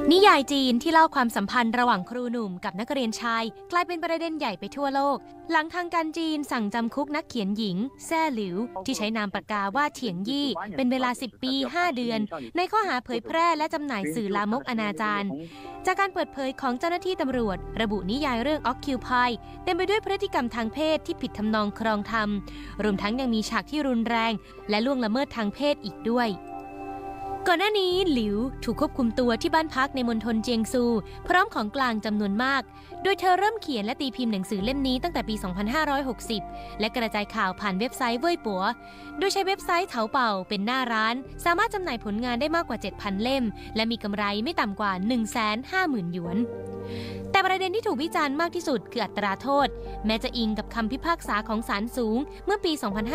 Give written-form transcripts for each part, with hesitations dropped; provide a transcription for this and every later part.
นิยายจีนที่เล่าความสัมพันธ์ระหว่างครูหนุ่มกับนักเรียนชายกลายเป็นประเด็นใหญ่ไปทั่วโลกหลังทางการจีนสั่งจำคุกนักเขียนหญิงแซ่หลิวที่ใช้นามปากกาว่าเถียงยี่เป็นเวลา10 ปี 5 เดือนในข้อหาเผยแพร่และจำหน่ายสื่อลามกอนาจารจากการเปิดเผยของเจ้าหน้าที่ตำรวจระบุนิยายเรื่อง Occupy เต็มไปด้วยพฤติกรรมทางเพศที่ผิดทำนองครองธรรมรวมทั้งยังมีฉากที่รุนแรงและล่วงละเมิดทางเพศอีกด้วยก่อนหน้านี้หลิวถูกควบคุมตัวที่บ้านพักในมณฑลเจียงซูพร้อมของกลางจำนวนมากโดยเธอเริ่มเขียนและตีพิมพ์หนังสือเล่มนี้ตั้งแต่ปี 2560 และกระจายข่าวผ่านเว็บไซต์เว่ยปัวโดยใช้เว็บไซต์เถาเป่าเป็นหน้าร้านสามารถจำหน่ายผลงานได้มากกว่า 7,000 เล่มและมีกำไรไม่ต่ำกว่า 150,000 หยวนแต่ประเด็นที่ถูกวิจารณ์มากที่สุดคืออัตราโทษแม้จะอิงกับคำพิพากษาของศาลสูงเมื่อปี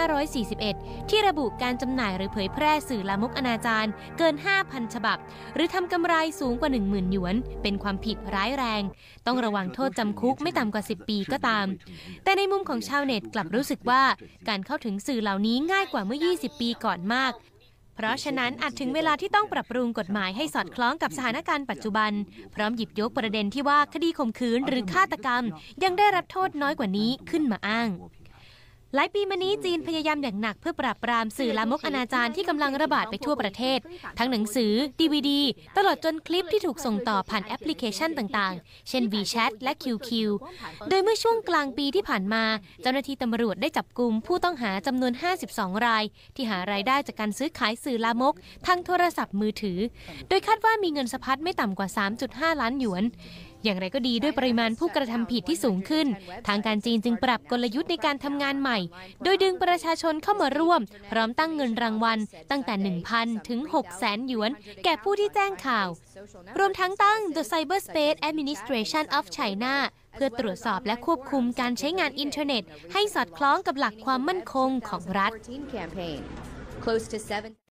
2541 ที่ระบุการจำหน่ายหรือเผยแพร่สื่อลามกอนาจารเกิน 5,000 ฉบับหรือทำกำไรสูงกว่า 10,000 หยวนเป็นความผิดร้ายแรงต้องระวังโทษจำคุกไม่ต่ำกว่า 10 ปีก็ตามแต่ในมุมของชาวเน็ตกลับรู้สึกว่าการเข้าถึงสื่อเหล่านี้ง่ายกว่าเมื่อ 20 ปีก่อนมากเพราะฉะนั้นอาจถึงเวลาที่ต้องปรับปรุงกฎหมายให้สอดคล้องกับสถานการณ์ปัจจุบันพร้อมหยิบยกประเด็นที่ว่าคดีข่มขืนหรือฆาตกรรมยังได้รับโทษน้อยกว่านี้ขึ้นมาอ้างหลายปีมานี้จีนพยายามอย่างหนักเพื่อปราบปรามสื่อลามกอนาจารที่กำลังระบาดไปทั่วประเทศทั้งหนังสือ DVD ตลอดจนคลิปที่ถูกส่งต่อผ่านแอปพลิเคชันต่างๆเช่น WeChat และ QQ โดยเมื่อช่วงกลางปีที่ผ่านมาเจ้าหน้าที่ตำรวจได้จับกุมผู้ต้องหาจำนวน 52 รายที่หารายได้จากการซื้อขายสื่อลามกทางโทรศัพท์มือถือโดยคาดว่ามีเงินสะพัดไม่ต่ำกว่า 3.5 ล้านหยวนอย่างไรก็ดีด้วยปริมาณผู้กระทำผิดที่สูงขึ้นทางการจีนจึงปรับกลยุทธ์ในการทำงานใหม่โดยดึงประชาชนเข้ามาร่วมพร้อมตั้งเงินรางวัลตั้งแต่ 1,000 ถึง 600,000 หยวนแก่ผู้ที่แจ้งข่าวรวมทั้งตั้ง The Cyberspace Administration of China เพื่อตรวจสอบและควบคุมการใช้งานอินเทอร์เน็ตให้สอดคล้องกับหลักความมั่นคงของรัฐ